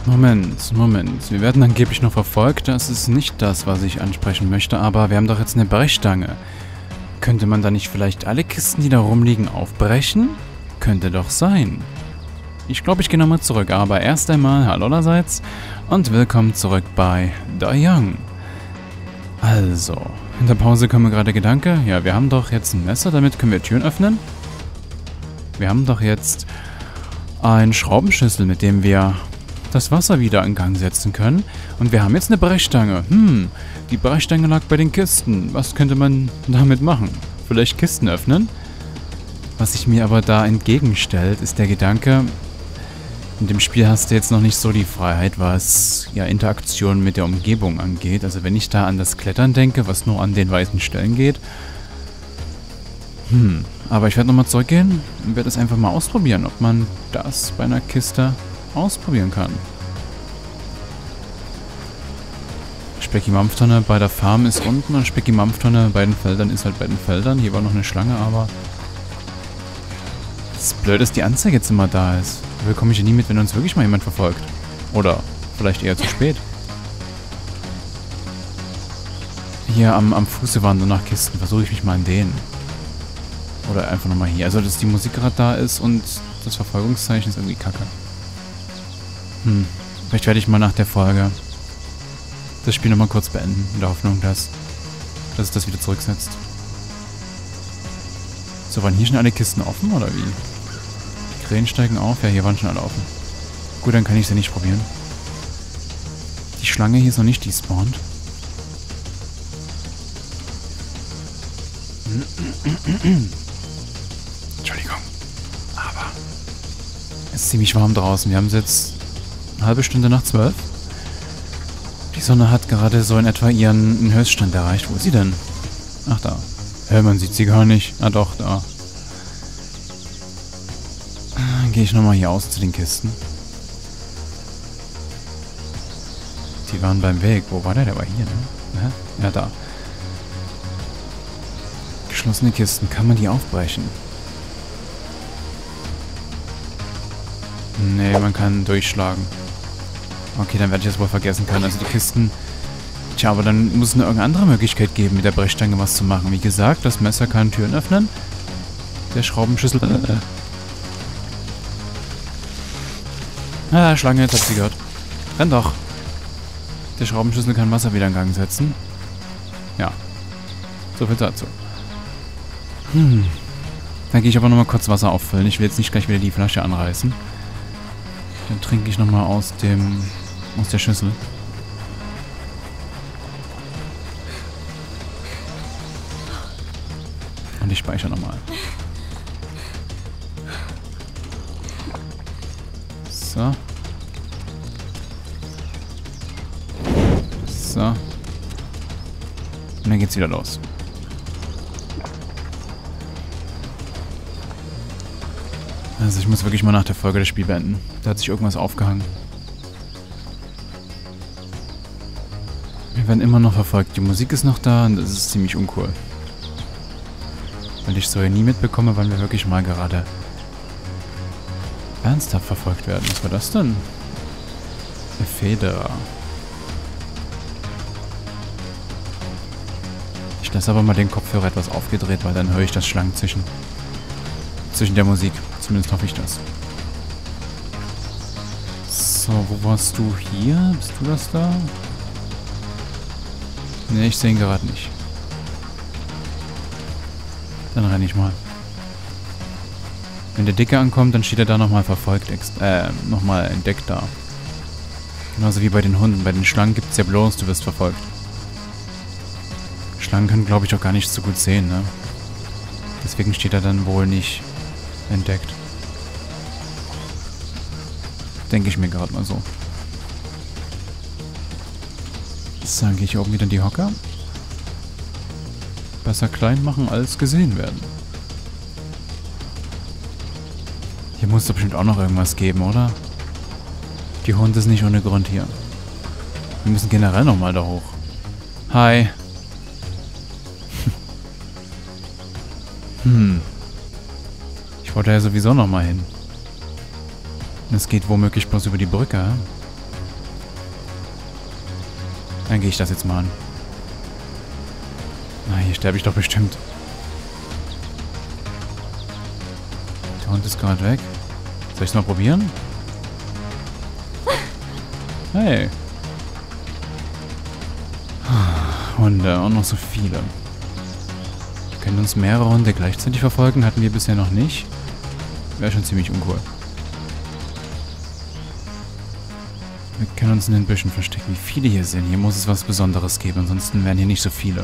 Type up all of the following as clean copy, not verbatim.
Moment. Wir werden angeblich noch verfolgt. Das ist nicht das, was ich ansprechen möchte, aber wir haben doch jetzt eine Brechstange. Könnte man da nicht vielleicht alle Kisten, die da rumliegen, aufbrechen? Könnte doch sein. Ich glaube, ich gehe nochmal zurück, aber erst einmal hallo allerseits und willkommen zurück bei Da Young. Also, in der Pause kam mir gerade Gedanke, ja, wir haben doch jetzt ein Messer, damit können wir Türen öffnen. Wir haben doch jetzt einen Schraubenschlüssel, mit dem wir das Wasser wieder in Gang setzen können. Und wir haben jetzt eine Brechstange. Die Brechstange lag bei den Kisten. Was könnte man damit machen? Vielleicht Kisten öffnen? Was sich mir aber da entgegenstellt, ist der Gedanke, in dem Spiel hast du jetzt noch nicht so die Freiheit, was ja Interaktion mit der Umgebung angeht. Also wenn ich da an das Klettern denke, was nur an den weißen Stellen geht. Aber ich werde nochmal zurückgehen und werde es einfach mal ausprobieren, ob man das bei einer Kiste ausprobieren kann. Specki-Mampftonne bei der Farm ist unten und Specki-Mampftonne bei den Feldern ist halt bei den Feldern. Hier war noch eine Schlange, aber das Blöde ist, die Anzeige jetzt immer da ist. Da bekomme ich ja nie mit, wenn uns wirklich mal jemand verfolgt. Oder vielleicht eher zu spät. Hier am Fuße wandern nach Kisten. Versuche ich mich mal an denen. Oder einfach nochmal hier. Also, dass die Musik gerade da ist und das Verfolgungszeichen ist irgendwie kacke. Vielleicht werde ich mal nach der Folge das Spiel nochmal kurz beenden. In der Hoffnung, dass es das wieder zurücksetzt. So, waren hier schon alle Kisten offen, oder wie? Die Krähen steigen auf. Ja, hier waren schon alle offen. Gut, dann kann ich sie nicht probieren. Die Schlange hier ist noch nicht despawned. Entschuldigung. Aber es ist ziemlich warm draußen. Wir haben es jetzt eine halbe Stunde nach 12. Die Sonne hat gerade so in etwa ihren Höchststand erreicht. Wo ist sie denn? Ach, da. Hä, man sieht sie gar nicht. Ah, doch, da. Dann gehe ich nochmal hier aus zu den Kisten. Die waren beim Weg. Wo war der? Der war hier, ne? Hä? Ja, da. Geschlossene Kisten. Kann man die aufbrechen? Nee, man kann durchschlagen. Okay, dann werde ich das wohl vergessen können. Also die Kisten... Tja, aber dann muss es eine irgendeine andere Möglichkeit geben, mit der Brechstange was zu machen. Wie gesagt, das Messer kann Türen öffnen. Der Schraubenschlüssel... Schlange, jetzt hat sie gehört. Renn doch. Der Schraubenschlüssel kann Wasser wieder in Gang setzen. Ja. So viel dazu. Dann gehe ich aber nochmal kurz Wasser auffüllen. Ich will jetzt nicht gleich wieder die Flasche anreißen. Dann trinke ich nochmal aus der Schüssel. Und ich speichere nochmal. So. So. Und dann geht's wieder los. Also ich muss wirklich mal nach der Folge das Spiel beenden. Da hat sich irgendwas aufgehangen. Wir werden immer noch verfolgt. Die Musik ist noch da und das ist ziemlich uncool. Weil ich so ja nie mitbekomme, wann wir wirklich mal gerade ernsthaft verfolgt werden. Was war das denn? Eine Feder. Ich lasse aber mal den Kopfhörer etwas aufgedreht, weil dann höre ich das Schlangenzischen zwischen der Musik. Zumindest hoffe ich das. So, wo warst du hier? Bist du das da? Ne, ich sehe ihn gerade nicht. Dann renne ich mal. Wenn der Dicke ankommt, dann steht er da nochmal verfolgt, nochmal entdeckt da. Genauso wie bei den Hunden. Bei den Schlangen gibt es ja bloß, du wirst verfolgt. Schlangen können, glaube ich, auch gar nicht so gut sehen, ne? Deswegen steht er dann wohl nicht entdeckt. Denke ich mir gerade mal so. So, dann gehe ich oben wieder in die Hocker. Besser klein machen als gesehen werden. Hier muss doch bestimmt auch noch irgendwas geben, oder? Die Hunde ist nicht ohne Grund hier. Wir müssen generell nochmal da hoch. Hi. Ich wollte ja sowieso nochmal hin. Es geht womöglich bloß über die Brücke. Dann gehe ich das jetzt mal an. Na, hier sterbe ich doch bestimmt. Der Hund ist gerade weg. Soll ich es mal probieren? Hey. Hunde, auch noch so viele. Können uns mehrere Hunde gleichzeitig verfolgen? Hatten wir bisher noch nicht. Wäre schon ziemlich uncool. Wir können uns in den Büschen verstecken. Wie viele hier sind. Hier muss es was Besonderes geben. Ansonsten wären hier nicht so viele.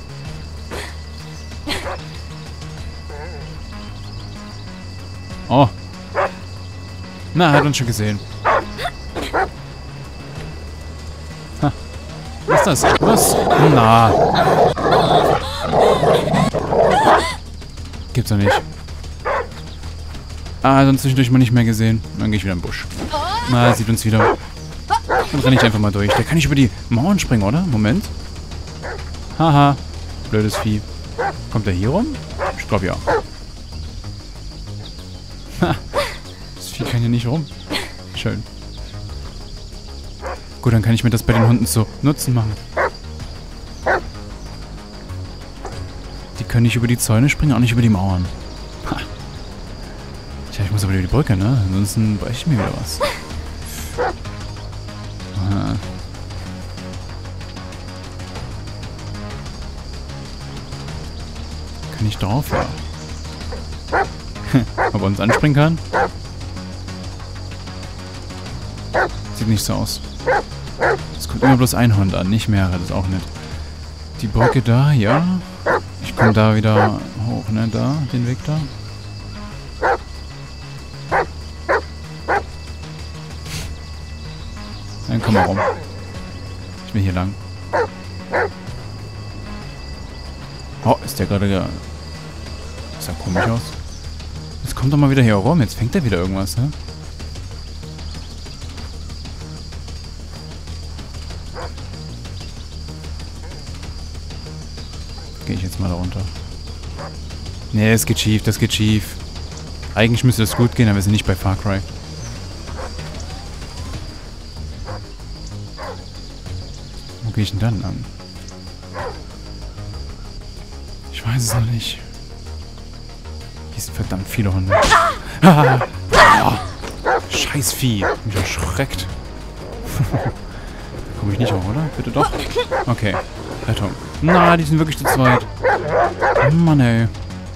Oh. Na, er hat uns schon gesehen. Ha. Was ist das? Was? Na. Gibt's doch nicht. Ah, sonst zwischendurch mal nicht mehr gesehen. Dann gehe ich wieder im Busch. Na, er sieht uns wieder. Dann renne ich einfach mal durch. Der kann nicht über die Mauern springen, oder? Moment. Haha. Blödes Vieh. Kommt er hier rum? Ich glaube ja. Ha. Das Vieh kann hier nicht rum. Schön. Gut, dann kann ich mir das bei den Hunden so Nutzen machen. Die können nicht über die Zäune springen, auch nicht über die Mauern. Ha. Tja, ich muss aber über die Brücke, ne? Ansonsten breche ich mir wieder was. Aha. Kann ich drauf, ja. Ob er uns anspringen kann? Sieht nicht so aus. Es kommt immer bloß ein Hund an, nicht mehrere, das ist auch nett. Die Brücke da, ja. Ich komme da wieder hoch, ne? Da, den Weg da. Dann komm mal rum. Ich will hier lang. Oh, ist der gerade... Das sah komisch aus. Jetzt kommt doch mal wieder hier rum. Jetzt fängt er wieder irgendwas, ne? Gehe ich jetzt mal da runter. Nee, es geht schief, das geht schief. Eigentlich müsste das gut gehen, aber wir sind nicht bei Far Cry. Wo gehe ich denn dann lang? Ich weiß es noch nicht. Hier sind verdammt viele Hunde. Ah! Oh, scheiß Vieh. Mich erschreckt. Da komme ich nicht hoch, oder? Bitte doch? Okay. Rettung. Na, die sind wirklich zu zweit. Oh Mann, ey.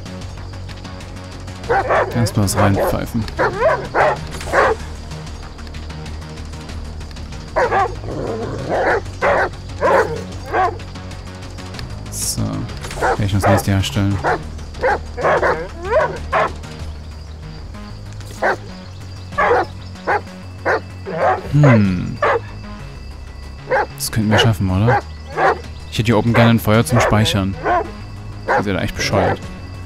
Erstmal was reinpfeifen. So. Kann ich das nächste herstellen. Das könnten wir schaffen, oder? Ich hätte hier oben gerne ein Feuer zum Speichern. Das ist ja echt bescheuert.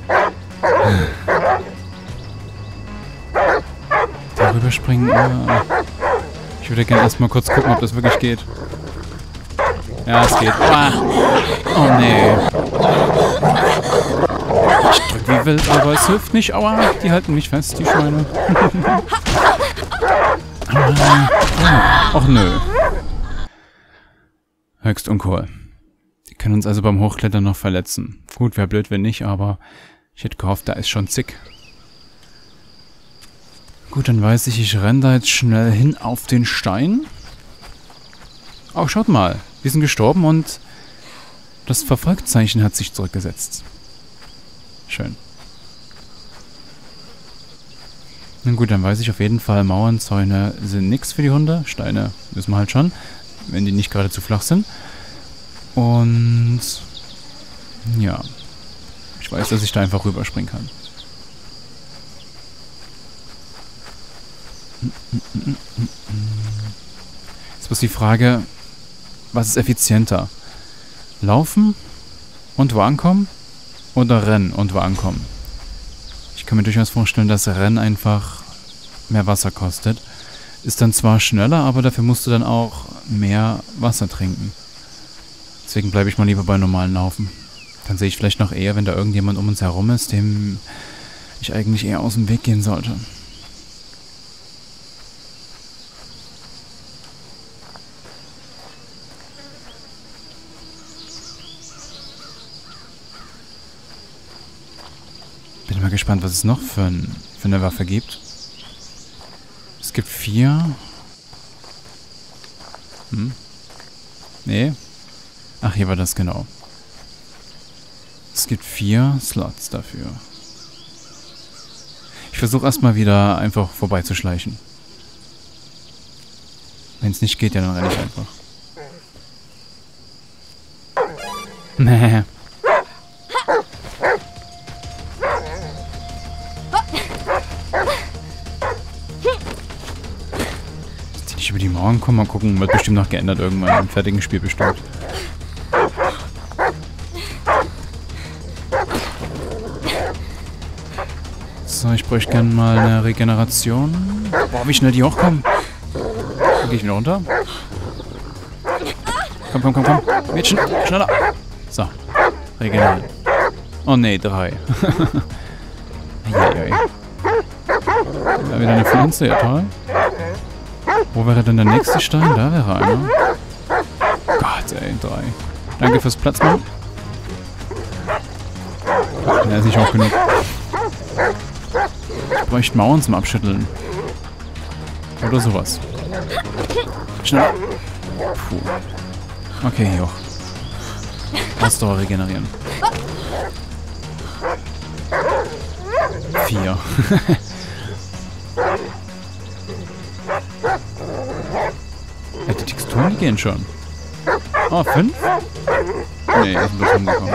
Darüber springen. Ich würde gerne erstmal kurz gucken, ob das wirklich geht. Ja, es geht. Ah. Oh nee. Ich drück wie wild, aber es hilft nicht. Aua, die halten mich fest, die Schweine. Ach nö. Höchst uncool. Die können uns also beim Hochklettern noch verletzen. Gut, wäre blöd, wenn nicht, aber ich hätte gehofft, da ist schon zick. Gut, dann weiß ich, ich renne da jetzt schnell hin auf den Stein. Oh, schaut mal. Wir sind gestorben und das Verfolgzeichen hat sich zurückgesetzt. Schön. Na gut, dann weiß ich auf jeden Fall, Mauern, Zäune sind nix für die Hunde. Steine wissen wir halt schon, wenn die nicht gerade zu flach sind. Und ja, ich weiß, dass ich da einfach rüberspringen kann. Jetzt bloß die Frage, was ist effizienter? Laufen und wo ankommen? Oder rennen und wo ankommen? Ich kann mir durchaus vorstellen, dass Rennen einfach mehr Wasser kostet. Ist dann zwar schneller, aber dafür musst du dann auch mehr Wasser trinken. Deswegen bleibe ich mal lieber bei normalen Laufen. Dann sehe ich vielleicht noch eher, wenn da irgendjemand um uns herum ist, dem ich eigentlich eher aus dem Weg gehen sollte. Bin mal gespannt, was es noch für eine Waffe gibt. Es gibt 4. Nee. Ach, hier war das genau. Es gibt 4 Slots dafür. Ich versuche erstmal wieder einfach vorbeizuschleichen. Wenn es nicht geht, ja, dann renne ich einfach. Nee. Dass die nicht über die Mauern kommen, mal gucken, wird bestimmt noch geändert irgendwann im fertigen Spiel bestimmt. So, ich bräuchte gerne mal eine Regeneration. Boah, wie schnell die hochkommen. Dann gehe ich wieder runter. Komm, komm, komm, komm. Mädchen, schneller. So, regenerieren. Oh ne, 3. Eieiei. Da wieder eine Pflanze, ja toll. Wo wäre denn der nächste Stein? Da wäre einer. Gott, ey, 3. Danke fürs Platzmachen. Der ist nicht hoch genug. Ich bräuchte Mauern zum Abschütteln. Oder sowas. Schnell. Puh. Okay, hoch. Ausdauer regenerieren. 4. Ja, die Texturen, die gehen schon. Oh, 5? Nee, ist ein bisschen umgekommen.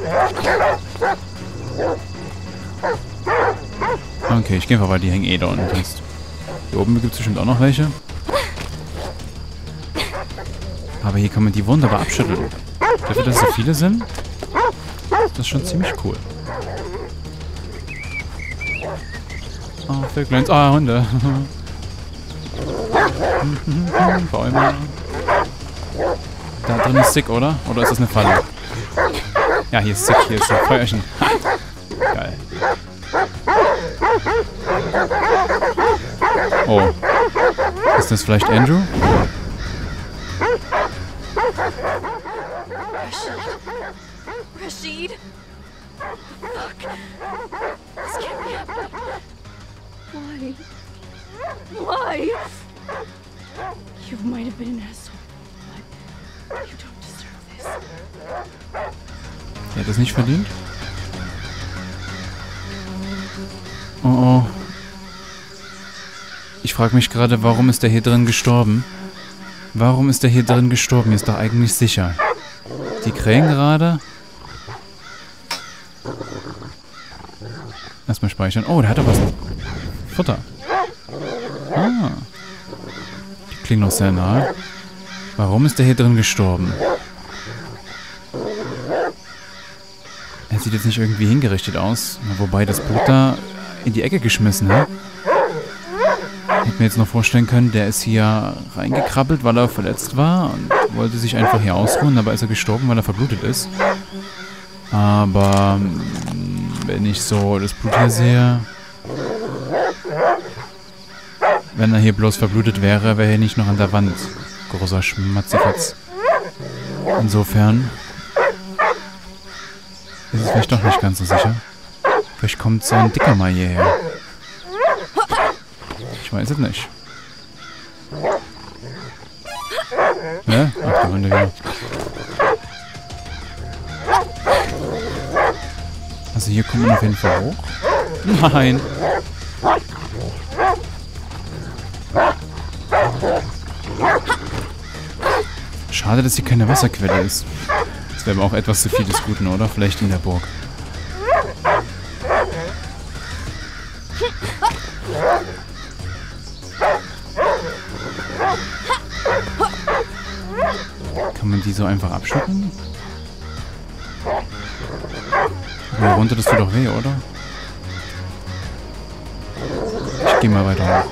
Okay, ich gehe einfach, weil die hängen eh da unten fest. Hier oben gibt es bestimmt auch noch welche. Aber hier kann man die wunderbar abschütteln. Dafür, dass es so viele sind, ist das schon ziemlich cool. Oh, Vögleins. Ah, Hunde. Bäume. Da drin ist Sick, oder? Oder ist das eine Falle? Ja, hier ist Sick, hier ist ein Feuerchen. Geil. Oh. Ist das vielleicht Andrew? Rashid? Fuck. This can't be happening. Why? Why? You might have been an asshole, but you don't deserve this. Er hat das nicht verdient? Oh oh. Ich frage mich gerade, warum ist der hier drin gestorben? Warum ist der hier drin gestorben? Ist doch eigentlich sicher. Die Krähen gerade? Erstmal speichern. Oh, der hat doch was. Futter. Ah. Die klingen noch sehr nahe. Warum ist der hier drin gestorben? Er sieht jetzt nicht irgendwie hingerichtet aus. Wobei das Blut da in die Ecke geschmissen hat. Ich hätte mir jetzt noch vorstellen können, der ist hier reingekrabbelt, weil er verletzt war und wollte sich einfach hier ausruhen. Dabei ist er gestorben, weil er verblutet ist. Aber wenn ich so das Blut hier sehe, wenn er hier bloß verblutet wäre, wäre er nicht noch an der Wand. Großer Schmatzifatz. Insofern ist es vielleicht doch nicht ganz so sicher. Vielleicht kommt so ein Dicker mal hierher. Ich weiß es nicht. Ne? Ach, die Hunde wieder. Also hier kommt man auf jeden Fall hoch. Nein. Schade, dass hier keine Wasserquelle ist. Das wäre aber auch etwas zu viel des Guten, oder? Vielleicht in der Burg. Kann man die so einfach abschütteln? Ja, runter, das tut doch weh, oder? Ich gehe mal weiter hoch.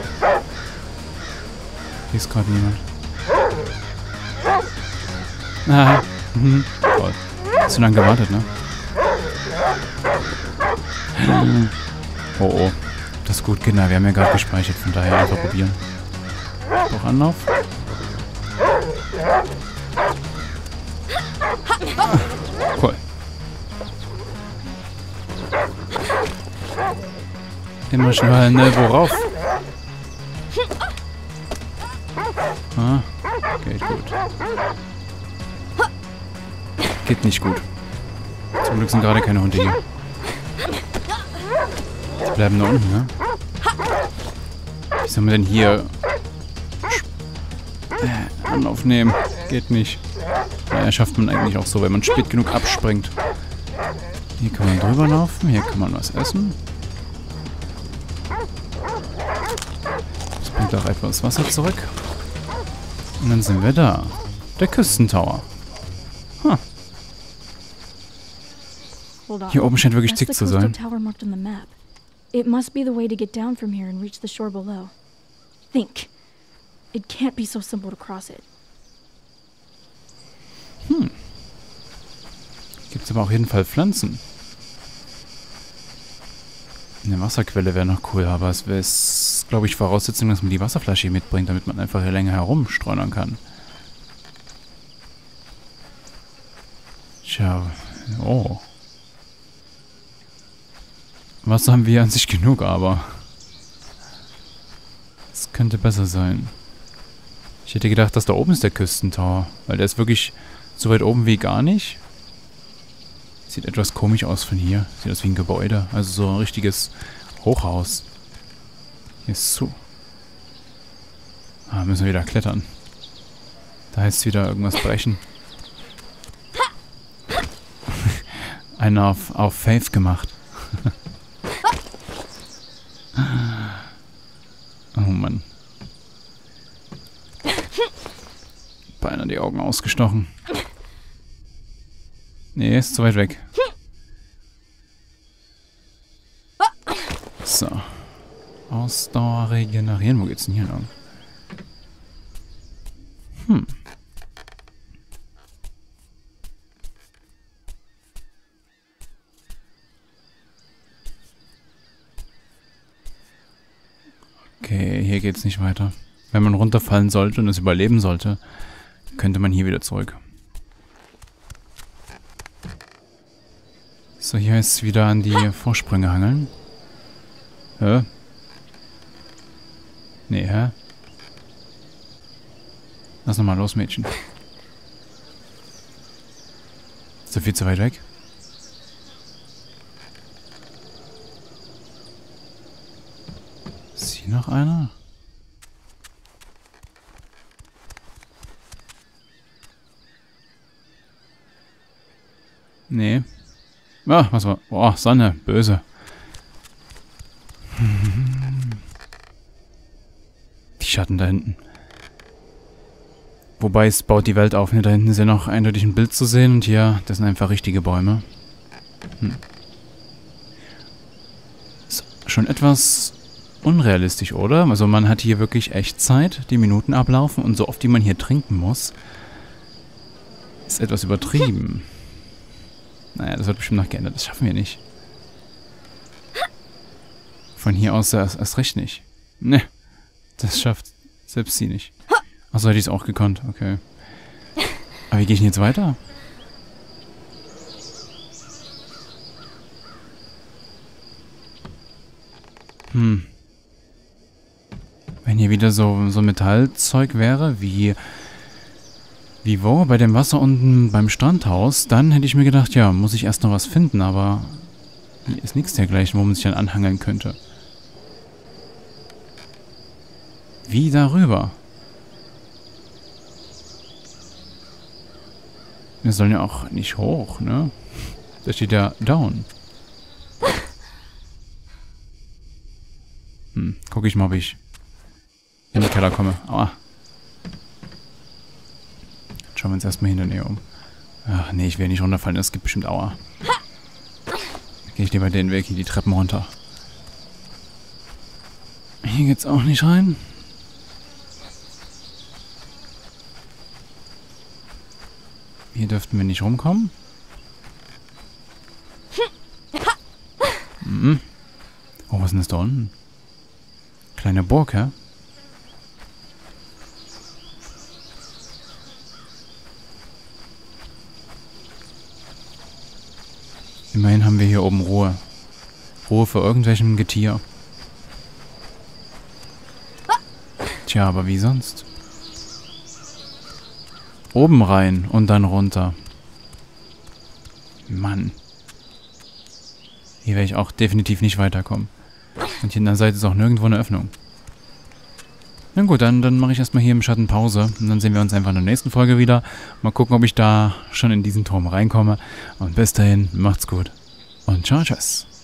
Hier ist gerade niemand. Ah, toll. Zu lange gewartet, ne? Oh, oh. Das ist gut, Kinder. Wir haben ja gerade gespeichert, von daher einfach probieren. Noch Anlauf. Cool. Immer schnell, ne, worauf? Ah, geht gut. Geht nicht gut. Zum Glück sind gerade keine Hunde hier. Die bleiben da unten, ne? Wie sollen wir denn hier Anlauf nehmen? Geht nicht. Naja, schafft man eigentlich auch so, wenn man spät genug abspringt. Hier kann man drüber laufen, hier kann man was essen. Das bringt auch etwas Wasser zurück. Und dann sind wir da. Der Küstentower. Huh. Hier oben scheint wirklich dick zu sein. It must be the way to get down from here and reach the shore below. Think. It can't be so simple to cross it. Gibt's aber auf jeden Fall Pflanzen. Eine Wasserquelle wäre noch cool, aber es wäre, glaube ich, Voraussetzung, dass man die Wasserflasche hier mitbringt, damit man einfach hier länger herumstreunern kann. Tja, oh. Wasser haben wir hier an sich genug, aber es könnte besser sein. Ich hätte gedacht, dass da oben ist der Küstentower, weil der ist wirklich so weit oben wie gar nicht. Sieht etwas komisch aus von hier. Sieht aus wie ein Gebäude. Also so ein richtiges Hochhaus. Hier ist zu. Ah, müssen wir wieder klettern. Da heißt es wieder irgendwas brechen. Einer auf Faith gemacht. Oh Mann. Beinahe die Augen ausgestochen. Nee, ist zu weit weg. So. Ausdauer regenerieren. Wo geht's denn hier lang? Okay, hier geht's nicht weiter. Wenn man runterfallen sollte und es überleben sollte, könnte man hier wieder zurück. So, hier heißt es wieder an die Vorsprünge hangeln. Hä? Nee, hä? Lass nochmal los, Mädchen. Ist das viel zu weit weg? Ist hier noch einer? Nee. Ah, was war? Boah, Sonne. Böse. Die Schatten da hinten. Wobei es baut die Welt auf. Ne? Da hinten ist ja noch eindeutig ein Bild zu sehen. Und hier, das sind einfach richtige Bäume. Ist schon etwas unrealistisch, oder? Also man hat hier wirklich Echtzeit, die Minuten ablaufen. Und so oft, wie man hier trinken muss, ist etwas übertrieben. Naja, das wird bestimmt noch geändert. Das schaffen wir nicht. Von hier aus erst recht nicht. Ne, das schafft selbst sie nicht. Achso, hätte ich es auch gekonnt. Okay. Aber wie gehe ich denn jetzt weiter? Wenn hier wieder so Metallzeug wäre, wie wo? Bei dem Wasser unten beim Strandhaus, dann hätte ich mir gedacht, ja, muss ich erst noch was finden, aber hier ist nichts dergleichen, wo man sich dann anhangeln könnte. Wie darüber? Wir sollen ja auch nicht hoch, ne? Da steht ja down. Guck ich mal, ob ich in den Keller komme. Aua. Schauen wir uns erstmal hinter Nähe um. Ach nee, ich will nicht runterfallen, das gibt bestimmt Aua. Gehe ich lieber den Weg hier die Treppen runter. Hier geht's auch nicht rein. Hier dürften wir nicht rumkommen. Oh, was ist denn das da unten? Kleine Burg, hä? Immerhin haben wir hier oben Ruhe. Ruhe vor irgendwelchem Getier. Tja, aber wie sonst? Oben rein und dann runter. Mann. Hier werde ich auch definitiv nicht weiterkommen. Und hier an der Seite ist auch nirgendwo eine Öffnung. Na gut, dann mache ich erstmal hier im Schatten Pause. Und dann sehen wir uns einfach in der nächsten Folge wieder. Mal gucken, ob ich da schon in diesen Turm reinkomme. Und bis dahin, macht's gut. Und ciao, tschüss.